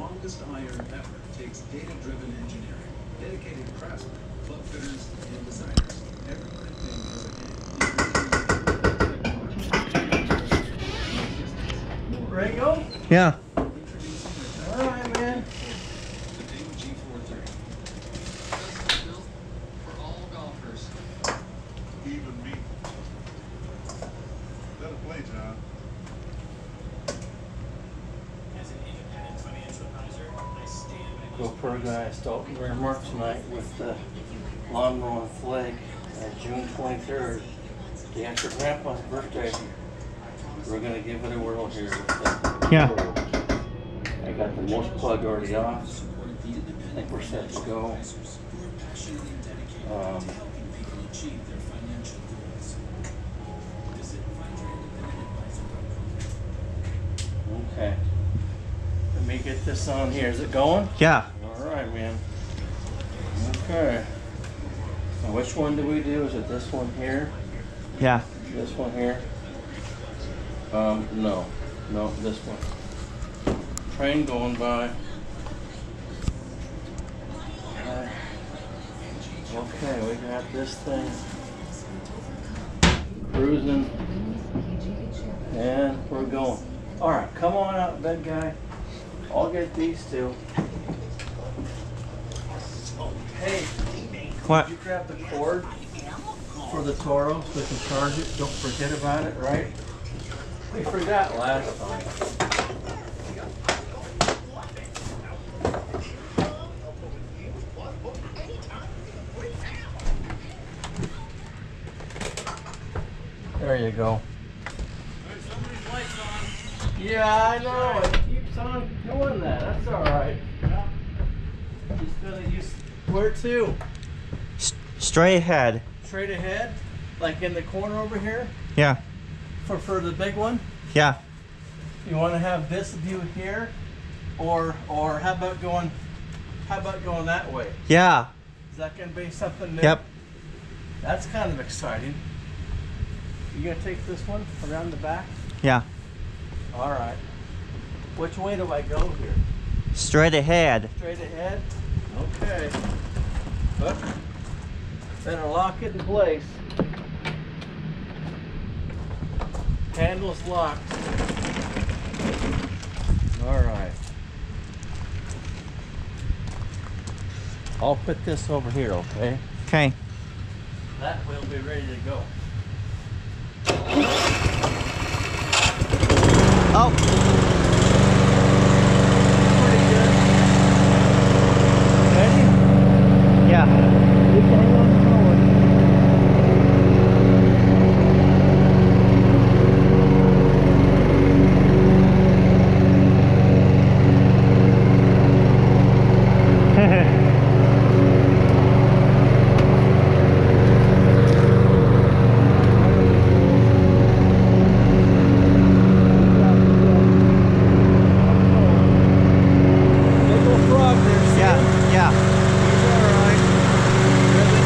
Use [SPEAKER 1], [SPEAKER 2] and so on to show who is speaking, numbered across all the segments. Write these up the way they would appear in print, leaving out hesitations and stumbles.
[SPEAKER 1] strongest iron ever takes data-driven engineering, dedicated craftsmen, plug fitters, and designers. Every thing has a hand.
[SPEAKER 2] Ready to go?
[SPEAKER 3] Yeah.
[SPEAKER 2] All right, man.
[SPEAKER 1] The Daewoo G430. Custom built for all golfers.
[SPEAKER 4] Even me. Let it play, John.
[SPEAKER 5] As an independent financial advisor, I stand by these
[SPEAKER 2] GoPro guy starting to mark tonight with the lawn mowing flag June 23rd, day after Grandpa's birthday. We're gonna give it a whirl here. With the
[SPEAKER 3] Yeah.
[SPEAKER 2] I got the most plug already off. I think we're set to go. Okay. Let me get this on here. Is it going?
[SPEAKER 3] Yeah.
[SPEAKER 2] All right, man. Okay. Now, which one do we do? Is it this one here?
[SPEAKER 3] Yeah.
[SPEAKER 2] This one here? No. No, this one. Train going by. Okay, we got this thing cruising, and we're going. All right, come on out, bed guy. I'll get these two. Hey,
[SPEAKER 3] What?
[SPEAKER 2] did you grab the cord for the Toro so we can charge it? Don't forget about it, right? We forgot last time. There you go.
[SPEAKER 5] somebody's lights on.
[SPEAKER 2] Yeah, I know. It keeps on doing that. That's all right. Just gonna use where to?
[SPEAKER 3] Straight ahead.
[SPEAKER 2] Straight ahead, like in the corner over here,
[SPEAKER 3] Yeah.
[SPEAKER 2] for the big one.
[SPEAKER 3] Yeah.
[SPEAKER 2] You want to have this view here, or how about going that way?
[SPEAKER 3] Yeah.
[SPEAKER 2] Is that gonna be something new?
[SPEAKER 3] Yep.
[SPEAKER 2] That's kind of exciting. You gonna take this one around the back?
[SPEAKER 3] Yeah.
[SPEAKER 2] All right. Which way do I go here?
[SPEAKER 3] Straight ahead.
[SPEAKER 2] Straight ahead? Okay. But better lock it in place. Handle's locked. All right. I'll put this over here, okay?
[SPEAKER 3] Okay.
[SPEAKER 2] That will be ready to go.
[SPEAKER 3] Oh.
[SPEAKER 2] Pretty good. Ready?
[SPEAKER 3] Yeah.
[SPEAKER 2] Keep on going. Big ol' frog there, see him?
[SPEAKER 3] Yeah. Yeah.
[SPEAKER 2] He's all right. Ribbit.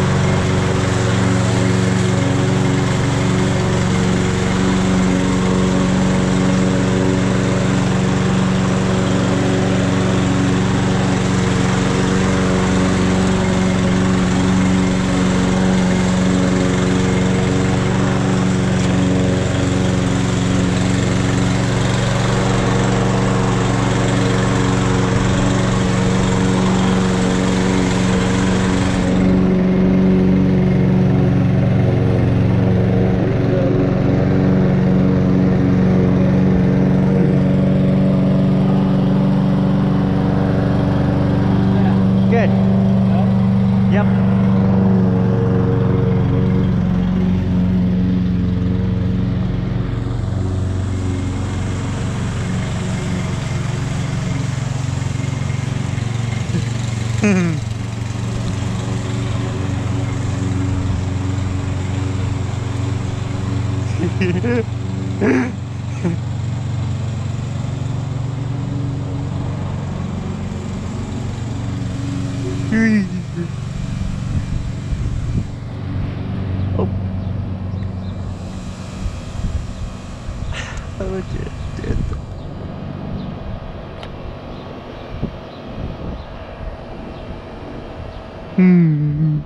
[SPEAKER 3] Good. Yep. Oh. Oh, Hmm.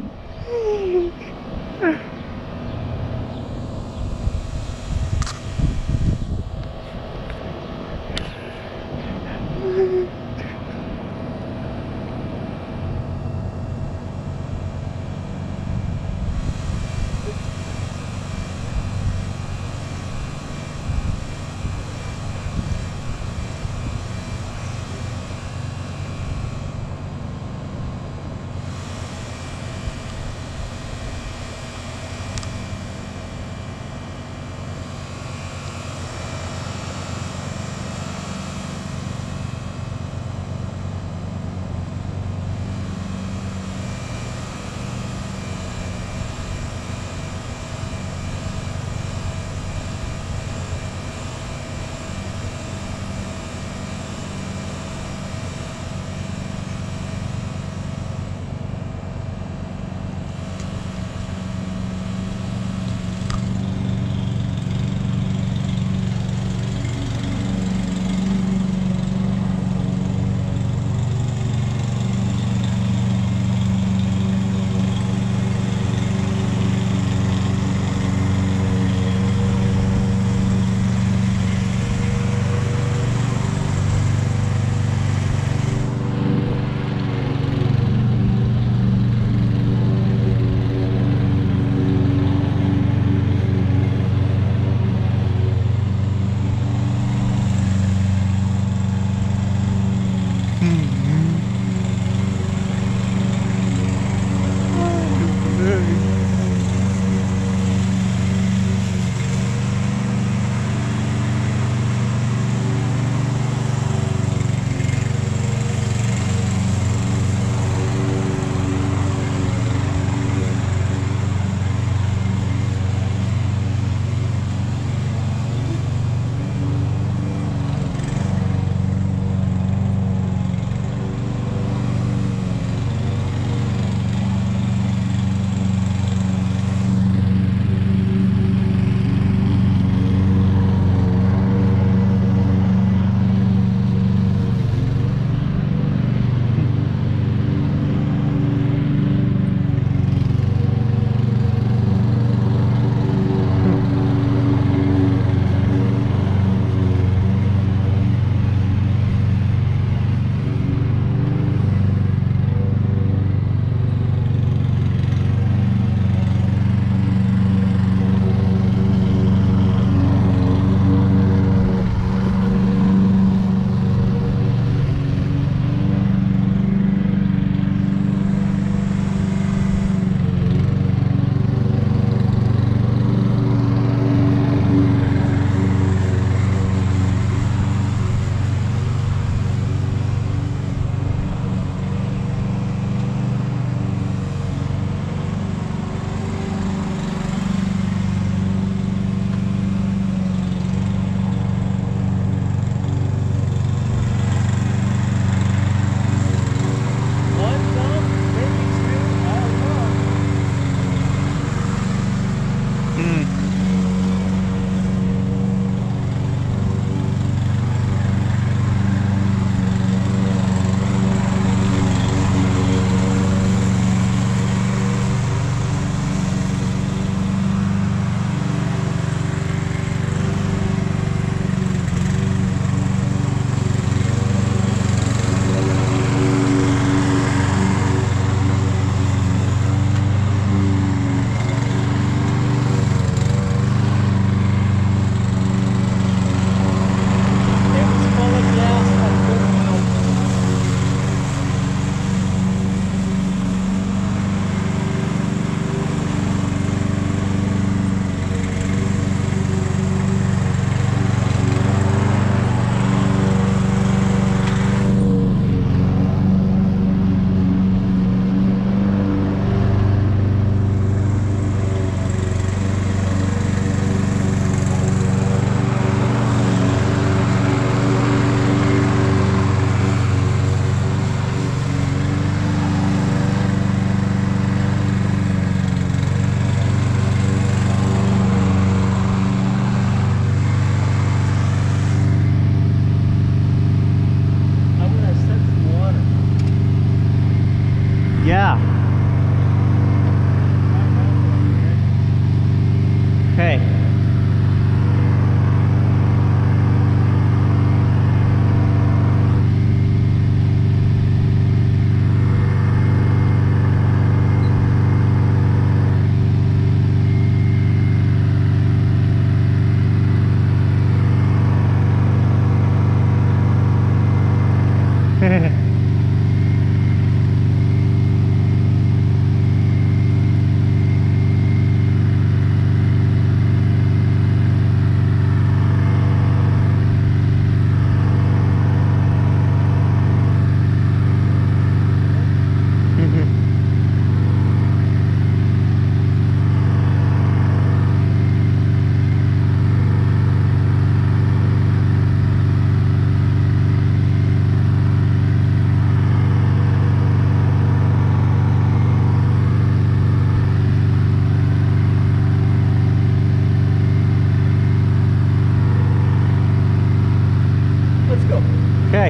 [SPEAKER 6] Let's go.
[SPEAKER 3] Okay.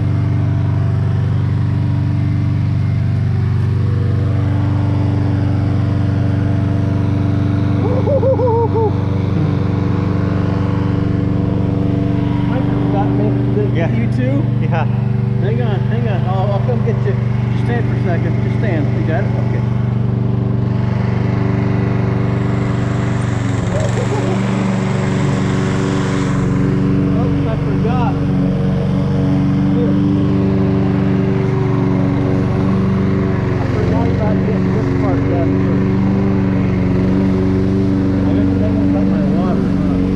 [SPEAKER 6] Mike got me.
[SPEAKER 3] Yeah.
[SPEAKER 6] You too?
[SPEAKER 3] Yeah.
[SPEAKER 6] Hang on, hang on. I'll come get you. Just stand for a second. Just stand. You got it? Okay. Oh, I forgot. Here. I forgot about getting this part done first. I got to think about my water.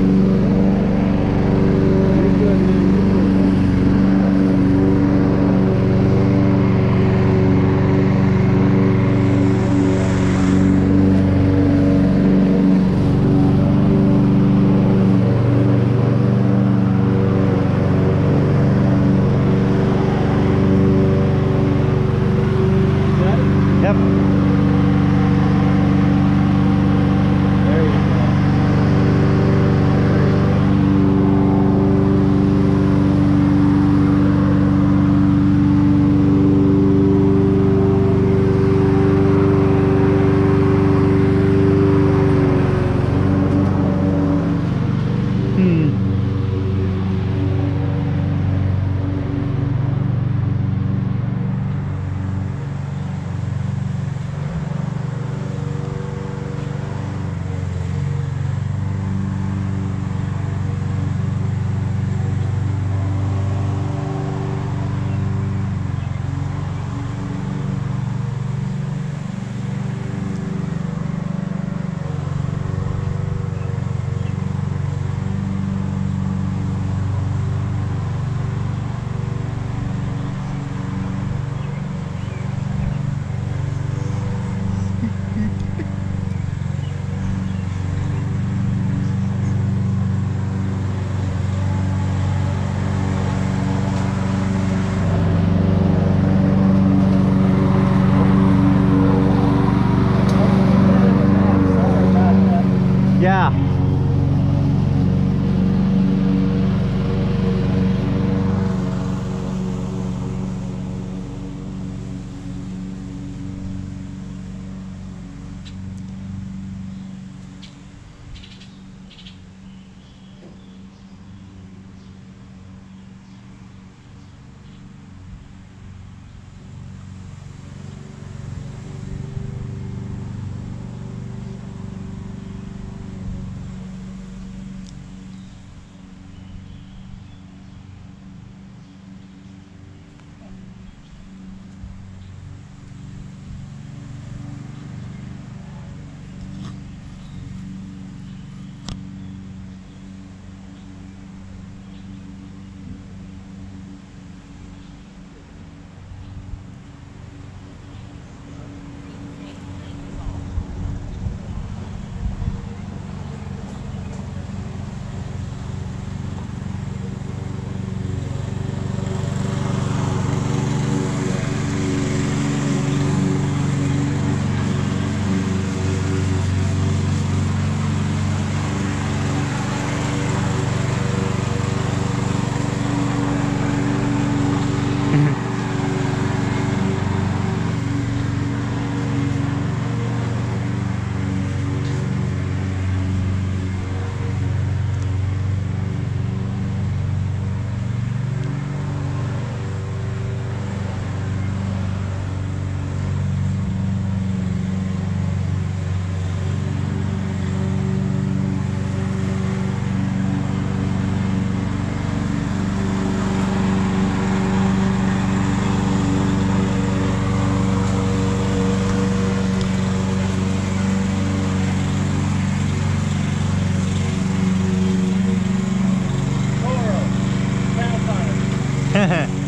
[SPEAKER 6] You're good, man. You're good.
[SPEAKER 3] Yeah.